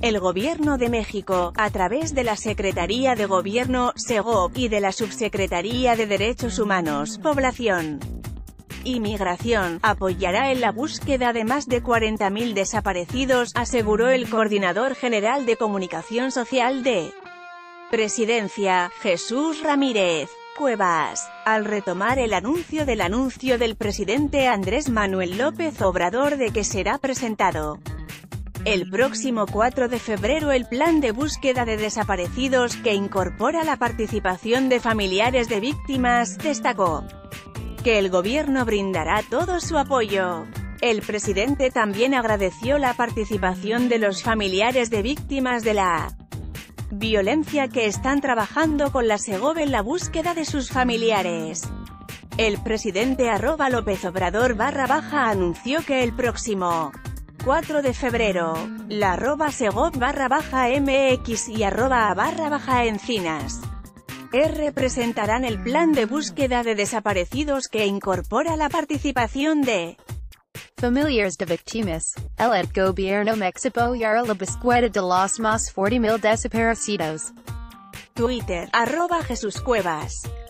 El Gobierno de México, a través de la Secretaría de Gobierno, SEGOV, y de la Subsecretaría de Derechos Humanos, Población y Migración, apoyará en la búsqueda de más de 40.000 desaparecidos, aseguró el coordinador general de Comunicación Social de Presidencia, Jesús Ramírez Cuevas, al retomar el anuncio del presidente Andrés Manuel López Obrador de que será presentado el próximo 4 de febrero el plan de búsqueda de desaparecidos, que incorpora la participación de familiares de víctimas. Destacó que el gobierno brindará todo su apoyo. El presidente también agradeció la participación de los familiares de víctimas de la violencia que están trabajando con la SEGOV en la búsqueda de sus familiares. El presidente @López Obrador _ anunció que el próximo 4 de febrero, la @SEGOV _MX y @A_Encinas representarán el plan de búsqueda de desaparecidos que incorpora la participación de familiares de víctimas. El gobierno México apoyará la búsqueda de los más 40.000 desaparecidos. Twitter, @JesúsCuevas.